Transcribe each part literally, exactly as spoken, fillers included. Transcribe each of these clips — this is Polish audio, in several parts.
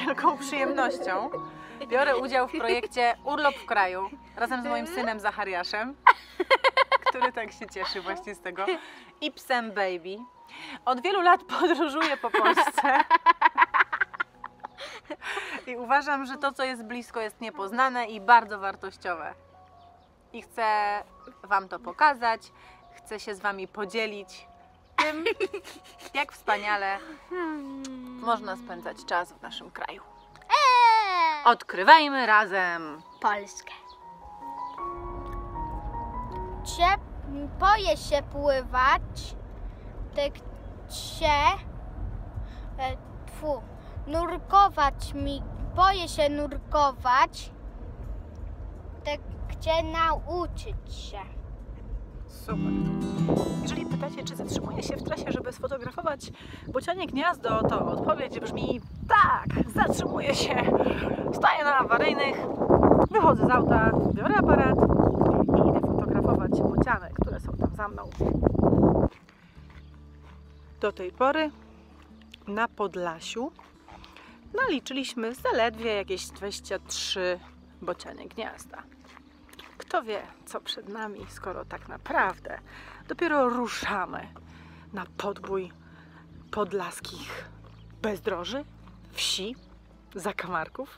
wielką przyjemnością biorę udział w projekcie Urlop w kraju razem z moim synem Zachariaszem, który tak się cieszy właśnie z tego, i psem Baby. Od wielu lat podróżuję po Polsce i uważam, że to, co jest blisko, jest niepoznane i bardzo wartościowe. I chcę Wam to pokazać, chcę się z Wami podzielić tym, jak wspaniale można spędzać czas w naszym kraju. Odkrywajmy razem Polskę. Cie, boję się pływać, tak się, e, tfu, nurkować mi, boję się nurkować, tak chcę nauczyć się. Super. Jeżeli pytacie, czy zatrzymuję się w trasie, żeby sfotografować bocianie gniazdo, to odpowiedź brzmi tak, zatrzymuję się. Staję na awaryjnych, wychodzę z auta, biorę aparat i idę fotografować bociany, które są tam za mną. Do tej pory na Podlasiu naliczyliśmy zaledwie jakieś dwadzieścia trzy bocianie gniazda. Kto wie, co przed nami, skoro tak naprawdę dopiero ruszamy na podbój podlaskich bezdroży, wsi, zakamarków.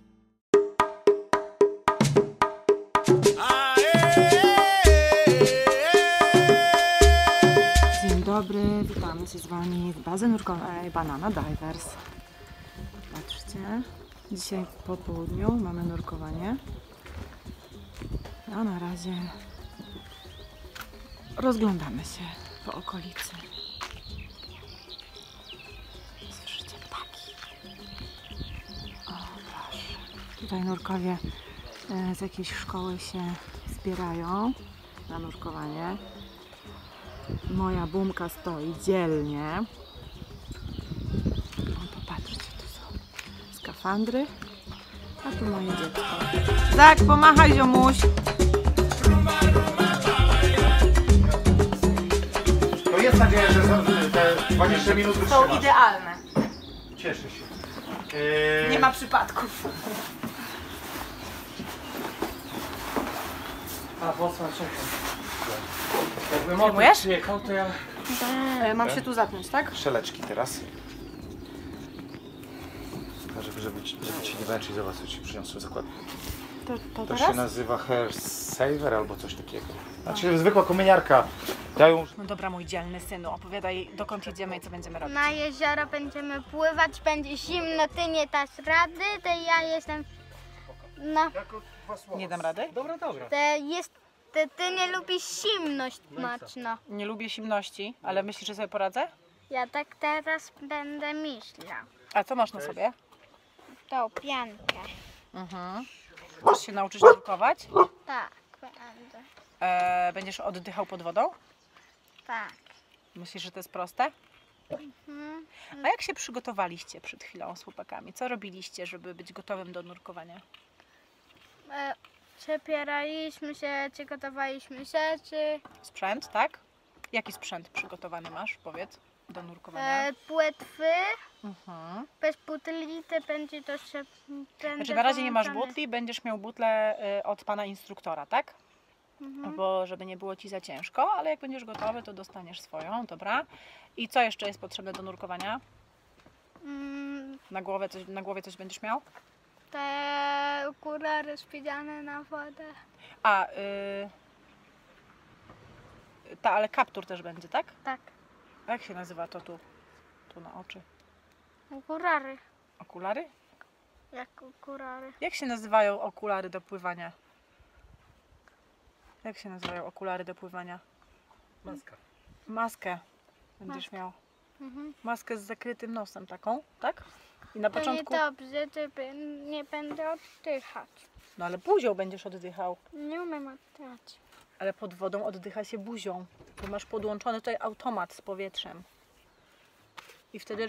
Dzień dobry, witamy się z Wami w bazy nurkowej Banana Divers. Patrzcie, dzisiaj po południu mamy nurkowanie. A na razie rozglądamy się po okolicy. Słyszycie ptaki? O proszę. Tutaj nurkowie z jakiejś szkoły się zbierają na nurkowanie. Moja bumka stoi dzielnie. O, popatrzcie, tu są skafandry, a tu moje dziecko. Zak, pomachaj, ziomuś! To jest nadzieja, że te dwadzieścia minut wytrzymasz. Są idealne. Cieszę się. Yy... Nie ma przypadków. A, Bosman, czekaj. Jakby Filmujesz? motyl przyjechał, to ja... E, mam się tu zatnąć, tak? Szeleczki teraz. Żeby, żeby, ci, żeby ci nie męczyć, zobacz, co ci przyniosłem zakład. To, to, To teraz? się nazywa hair saver albo coś takiego. Znaczy zwykła kominiarka. Dają... No dobra, mój dzielny synu, opowiadaj, dokąd jedziemy i co będziemy robić. Na jezioro będziemy pływać, będzie zimno, ty nie dasz rady, to ja jestem na... Nie dam rady? Dobra, dobra. To jest, to ty nie lubisz zimność mocno. Nie lubię zimności, ale myślisz, że sobie poradzę? Ja tak teraz będę myślał. A co masz na sobie? Tą piankę. Mhm. Chcesz się nauczyć nurkować? Tak, będę. E, będziesz oddychał pod wodą? Tak. Myślisz, że to jest proste? Mhm. A jak się przygotowaliście przed chwilą z chłopakami? Co robiliście, żeby być gotowym do nurkowania? E, przepieraliśmy się, przygotowaliśmy rzeczy. Sprzęt, tak? Jaki sprzęt przygotowany masz, powiedz, do nurkowania? E, płetwy. Mhm. Bez butli to będzie to się... Znaczy na razie nie masz butli, będziesz miał butlę y, od pana instruktora, tak? Mhm. Bo żeby nie było ci za ciężko, ale jak będziesz gotowy, to dostaniesz swoją, dobra? I co jeszcze jest potrzebne do nurkowania? Mm, Na głowie coś, na głowie coś będziesz miał? te okulary specjalne na wodę. A, y, ta, ale kaptur też będzie, tak? Tak, A jak się nazywa to tu? Tu na oczy. okulary. Okulary? Jak okulary. Jak się nazywają okulary do pływania? Jak się nazywają okulary do pływania? Maska. Maskę będziesz Maskę. miał. Mhm. Maskę z zakrytym nosem taką, tak? I na To początku... niedobrze, to by- nie będę oddychać. No ale buzią będziesz oddychał. Nie umiem oddychać. Ale pod wodą oddycha się buzią. Bo masz podłączony tutaj automat z powietrzem. I wtedy...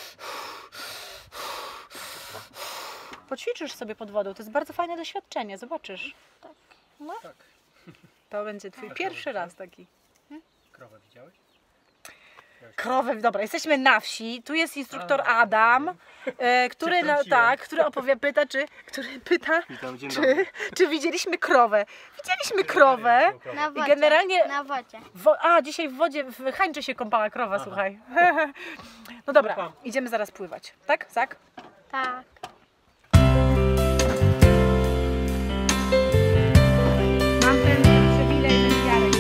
Poćwiczysz sobie pod wodą. To jest bardzo fajne doświadczenie. Zobaczysz. Tak. No. Tak. To będzie twój pierwszy raz taki. Krowę widziałeś? Krowę, dobra, jesteśmy na wsi, tu jest instruktor Adam, e, który, na, tak, który opowie, pyta, czy, który pyta, Witam, dzień czy, dobry. czy widzieliśmy krowę. Widzieliśmy krowę Na i wodzie. generalnie, Na wodzie. wo, a dzisiaj w wodzie, w Hańczy się kąpała krowa, słuchaj. No dobra, idziemy zaraz pływać, tak, Zak? Tak. Mam ten przywilej, że Jarek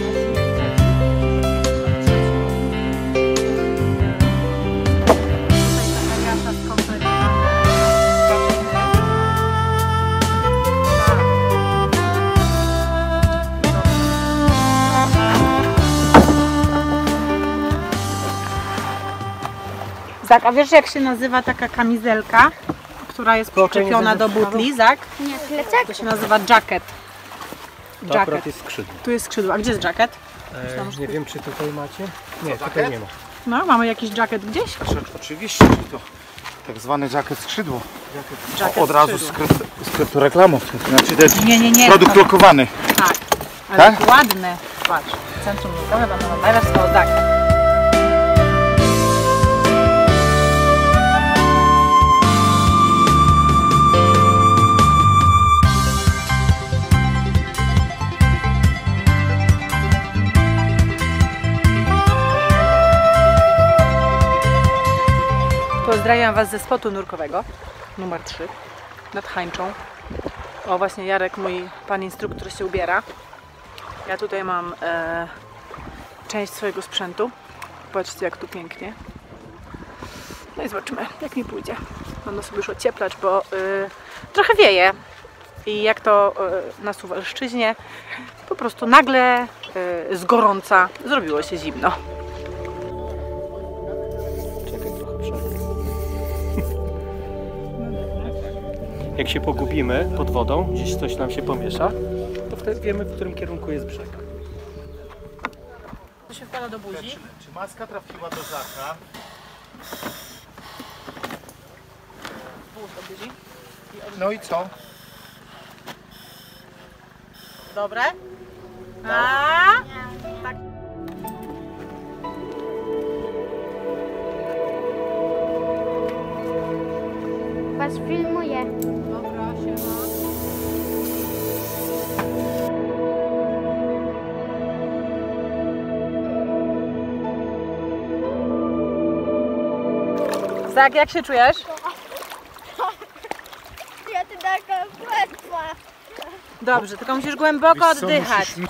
Zak, a wiesz jak się nazywa taka kamizelka, która jest przyczepiona do butli, Zak? Nie, plecak? To się nazywa jacket. To Jacket. akurat jest skrzydło. Tu jest skrzydło. A gdzie jest jacket? E, nie wiem, czy tutaj macie? Nie, tutaj nie ma. No, mamy jakiś jacket gdzieś? Oczywiście, to tak zwany jacket skrzydło. Jacket Od razu z skrzydło. sklepu, z sklepu reklamów. Znaczy to jest Nie, nie, nie. produkt lokowany. Tak. Ale Tak? ładny. Patrz. Centrum Lukowe, będą najlepsze tak. Pozdrawiam Was ze spotu nurkowego numer trzy nad Hańczą. O, właśnie Jarek, mój pan instruktor, się ubiera. Ja tutaj mam e, część swojego sprzętu. Patrzcie, jak tu pięknie. No i zobaczymy, jak mi pójdzie. Będę sobie już ocieplać, bo y, trochę wieje. I jak to y, na Suwalszczyźnie, po prostu nagle y, z gorąca zrobiło się zimno. Czekaj, trochę przerwę. Jak się pogubimy pod wodą, gdzieś coś nam się pomiesza, to wtedy wiemy, w którym kierunku jest brzeg. To się wkłada do buzi. Czy maska trafiła do Zaka? Włóż do buzi. No i co? Dobre? A? Tak. Was filmuję. Dobra, siema. Zak, jak się czujesz? Ja ty taka płetwa. Dobrze, tylko musisz głęboko Wiesz co, oddychać. musisz mi-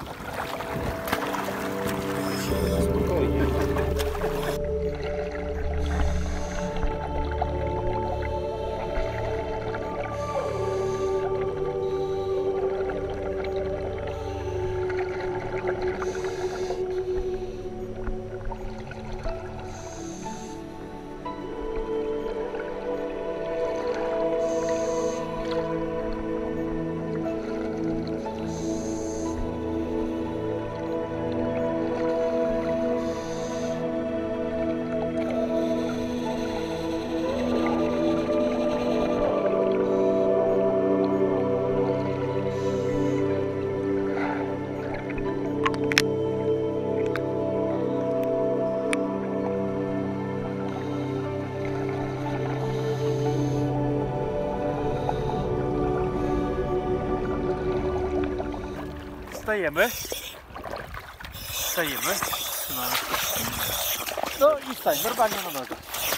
Wstajemy. Wstajemy. Trzymamy. No i stań, normalnie na nogę.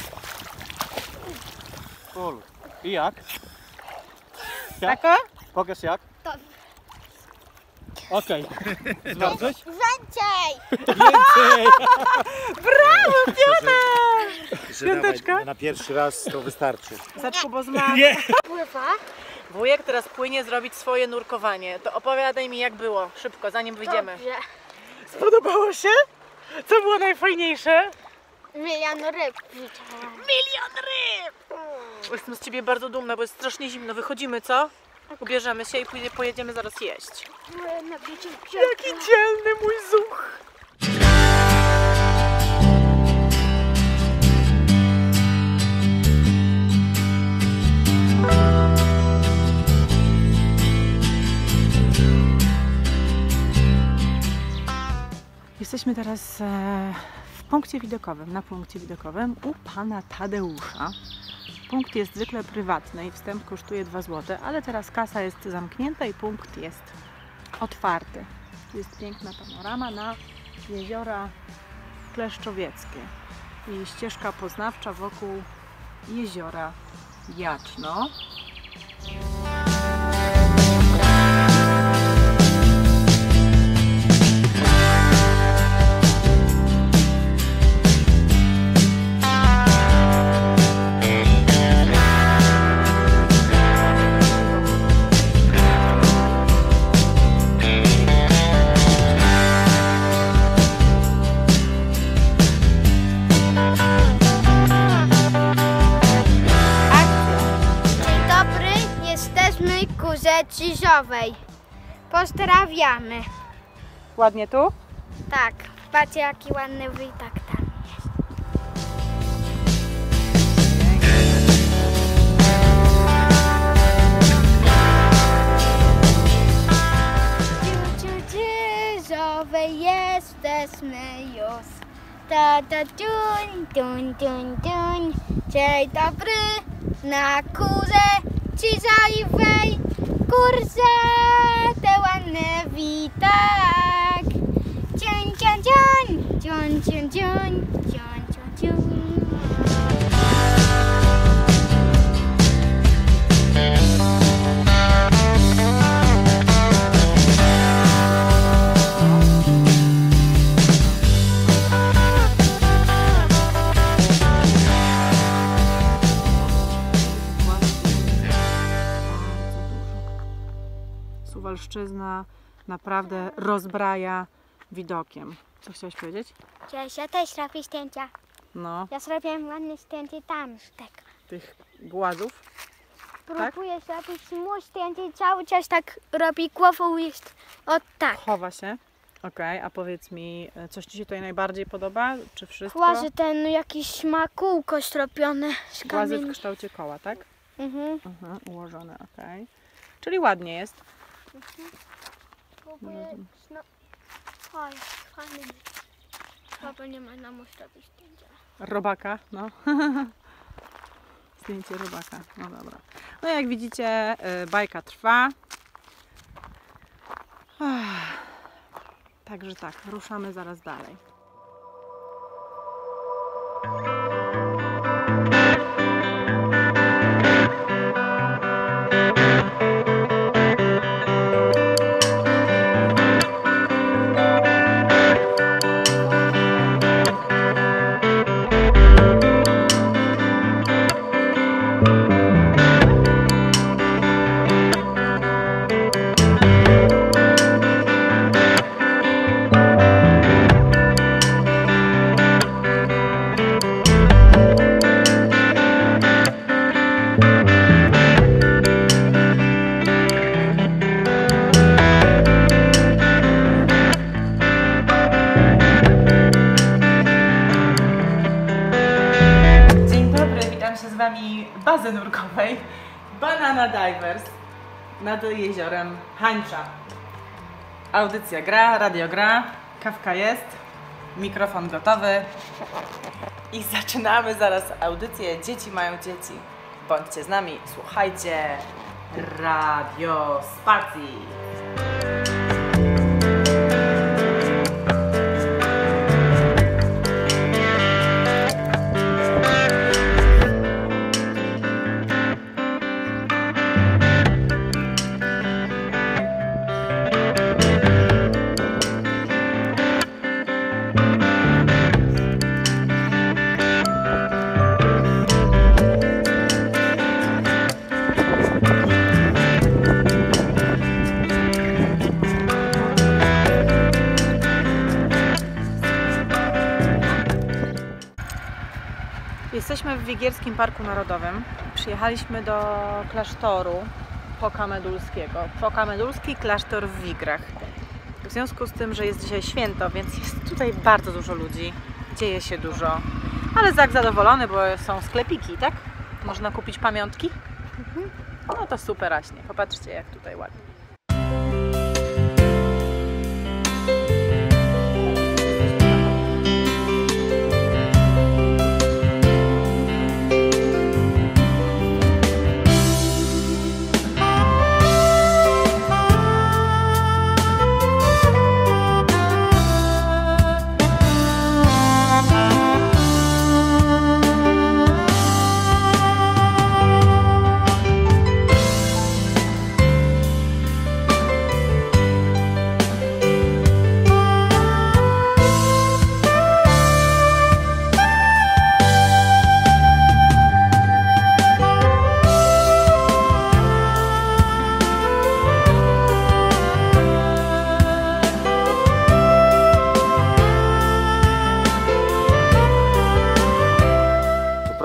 Ulu. I jak? Jak? Taka? Pokaż jak. To- Okej. Zmarzłeś? Więcej! Więcej! Brawo, Piona! Że Piąteczka? dawaj, na pierwszy raz to wystarczy. Zaczku, bo zmarł. Nie! Pływa? Wujek teraz płynie zrobić swoje nurkowanie. To opowiadaj mi, jak było. Szybko, zanim wyjdziemy. Dobrze. Spodobało się? Co było najfajniejsze? Milion ryb widziałam. Milion ryb! Jestem z ciebie bardzo dumna, bo jest strasznie zimno. Wychodzimy, co? Ubierzemy się i pójdzie- pojedziemy zaraz jeść. Jaki dzielny mój zuch! Jesteśmy teraz e, w punkcie widokowym, na punkcie widokowym u pana Tadeusza. Punkt jest zwykle prywatny i wstęp kosztuje dwa złote, ale teraz kasa jest zamknięta i punkt jest otwarty. Tu jest piękna panorama na jeziora kleszczowieckie i ścieżka poznawcza wokół jeziora Jaczno. Krzyżowej. Pozdrawiamy. Ładnie tu? Tak, patrzcie jaki ładny widak tam jest. Ciu, Krzyżowej jesteśmy już. Ta, ta, tuń, tuń, tuń, tuń. Dzień dobry na kurze krzyżowej. Kurze, te ładne witak. Ciuń, ciuń, ciuń, ciuń, ciuń, ciuń, ciuń, ciuń, ciuń. Suwalszczyzna naprawdę rozbraja widokiem. Co chciałaś powiedzieć? Cześć, ja też robię zdjęcia. No, Ja zrobiłem ładne zdjęcie tam z tego. tych głazów. Próbuję zrobić mu zdjęcie, cały czas tak robi głową jest od tak. Chowa się. Okej, a powiedz mi, coś Ci się tutaj najbardziej podoba? Czy wszystko? Głazy ten jakiś ma kółko zrobione z Głazy w kamieni. kształcie koła, tak? Mhm. Mhm, ułożone, okej. Czyli ładnie jest. Próbuję, no. Oj, fajny. Chyba nie ma nam zrobić zdjęcia. Robaka, no. Zdjęcie robaka, no dobra. No jak widzicie, y, bajka trwa. Ach, także tak, ruszamy zaraz dalej. Bazy nurkowej Banana Divers nad jeziorem Hańcza. Audycja gra, radio gra, kawka jest, mikrofon gotowy i zaczynamy zaraz audycję Dzieci mają dzieci. Bądźcie z nami, słuchajcie Radio Spacji. Jesteśmy w Wigierskim Parku Narodowym. Przyjechaliśmy do klasztoru Pokamedulskiego. Pokamedulski klasztor w Wigrach. W związku z tym, że jest dzisiaj święto, więc jest tutaj bardzo dużo ludzi. Dzieje się dużo. Ale Zak zadowolony, bo są sklepiki, tak? Można kupić pamiątki. No to superaśnie. Popatrzcie, jak tutaj ładnie.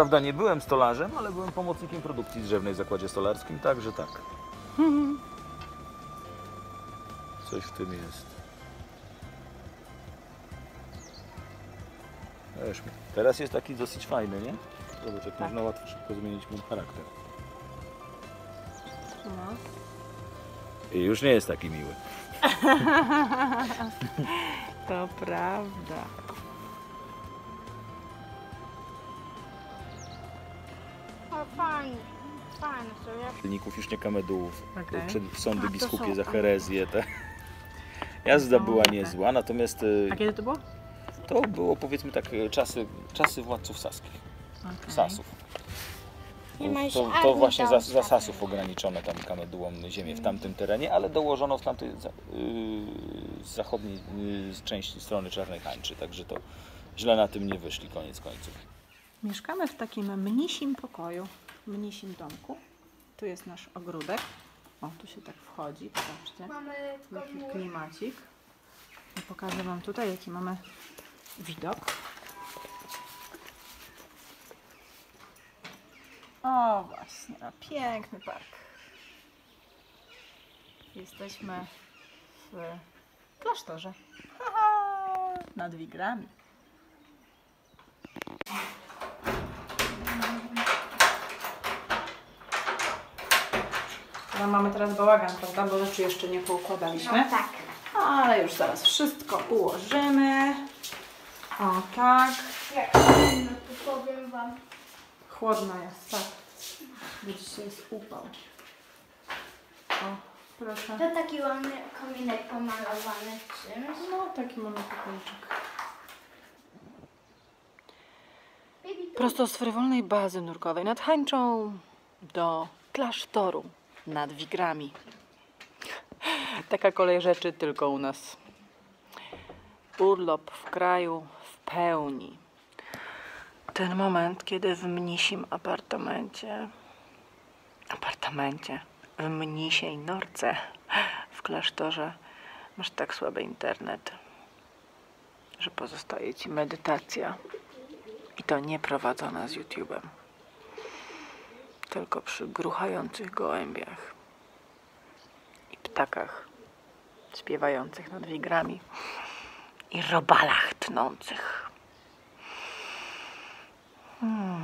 prawda nie byłem stolarzem, ale byłem pomocnikiem produkcji drzewnej w zakładzie stolarskim, także tak. Coś w tym jest. Wiesz, teraz jest taki dosyć fajny, nie? Zobacz, jak można łatwo szybko zmienić mu charakter. No. I już nie jest taki miły. To prawda. O, fajnie, fajnie sobie. Celników już nie kamedułów. Okej. Przed sądy A, to biskupie są- za herezję. Te. Jazda była niezła, natomiast e, A kiedy to było? to było powiedzmy tak e, czasy, czasy władców saskich. Okay. Sasów. Nie ma To, jeszcze to armii właśnie za, tam za w Sasów ograniczono tam kamedułom ziemię w tamtym terenie, ale dołożono w tamtej za- yy, z zachodniej yy, z części strony Czarnej Hańczy, także to źle na tym nie wyszli koniec końców. Mieszkamy w takim mnisim pokoju, mnisim domku. Tu jest nasz ogródek. O, tu się tak wchodzi, zobaczcie. Mamy Taki klimacik. I pokażę Wam tutaj, jaki mamy widok. O, właśnie, no, piękny park. Jesteśmy w klasztorze. Haha, nad Wigrami. No, mamy teraz bałagan, prawda? Bo rzeczy jeszcze nie poukładaliśmy. No tak. Ale już zaraz wszystko ułożymy. O tak. Jak no to powiem wam. Chłodno jest, tak. Bo dzisiaj jest upał. O, proszę. To taki ładny kominek pomalowany czymś. No, taki mamy pokoiczek. Baby, tu. Prosto z frywolnej bazy nurkowej nad Hańczą do klasztoru nad Wigrami. Taka kolej rzeczy tylko u nas. Urlop w kraju w pełni. Ten moment, kiedy w mnisim apartamencie, apartamencie, w mnisiej norce w klasztorze masz tak słaby internet, że pozostaje ci medytacja. I to nie prowadzona z YouTube'em, tylko przy gruchających gołębiach i ptakach śpiewających nad wigrami i robalach tnących. Hmm.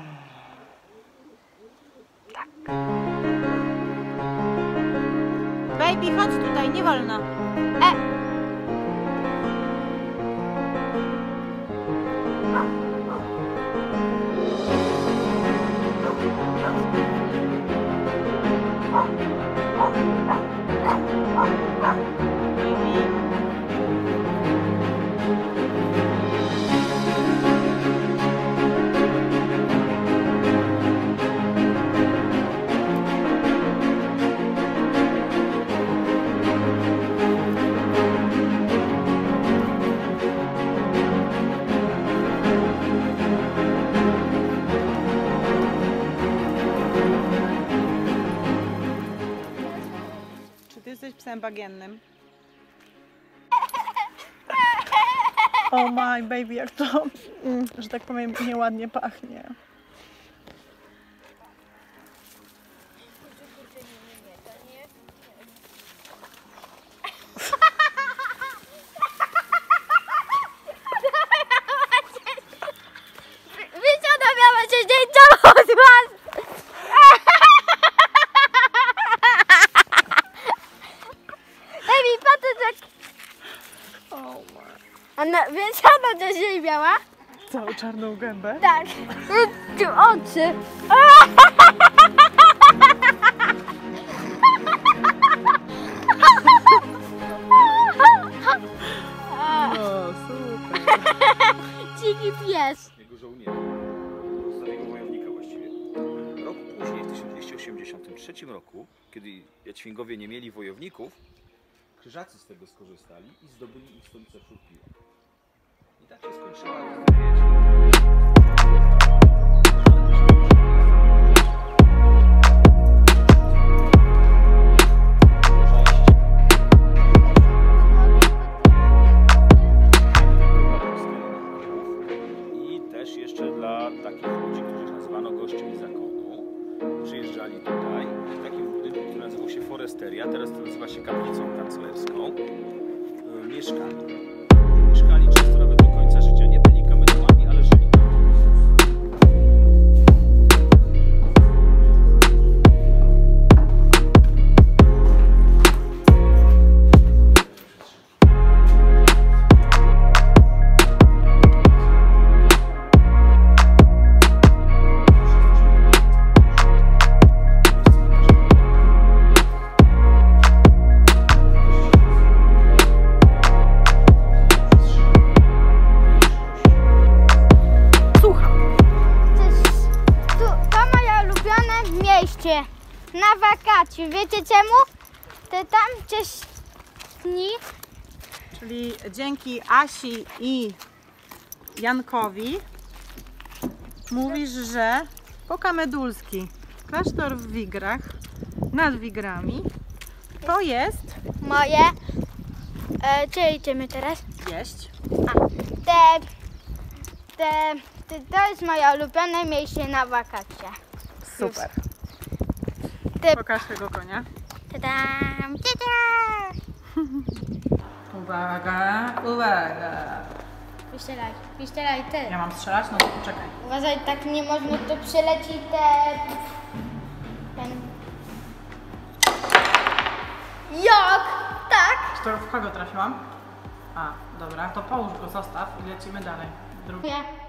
Tak. Baby, chodź tutaj, nie wolno. E! Czy ty jesteś psem bagiennym? Oh my baby, jak to, mm, że tak powiem, nieładnie pachnie. Wiecie, ona miała się zdjęcia od was! Baby, patyczek! Oh my. Ona, wiecie, ona coś jej miała? Całą czarną gębę? Tak. Tu oczy. O, super. Dziki pies. Jego żołnierza, starego wojownika właściwie. Rok później, w tysiąc dwieście osiemdziesiątym trzecim roku, kiedy Jaćwingowie nie mieli wojowników, Krzyżacy z tego skorzystali i zdobyli ich stolicę wśród piła. I tak się skończyła i też jeszcze dla takich ludzi, których nazwano a teraz to nazywa się kaplicą kanclerską, e, mieszkali. Mieszkali często nawet do końca życia. Nie byli kamenolami, ale żyli. Na wakacje. Wiecie czemu? Te tam gdzieś dni. Czyli dzięki Asi i Jankowi mówisz, że Pokamedulski klasztor w Wigrach, nad Wigrami, to jest Moje. E, czy idziemy teraz? jeść. A, te, te, te, to jest moje ulubione miejsce na wakacje. Super. Ty- Pokaż tego konia. Tadam, tada! Uwaga, uwaga. Wystrzelaj, wystrzelaj ty. Ja mam strzelać? No to poczekaj. Uważaj, tak nie można, to przyleci te... ten... Jak? Tak? Czy to w kogo trafiłam? A, dobra, to połóż go, zostaw i lecimy dalej. Drugi. Nie.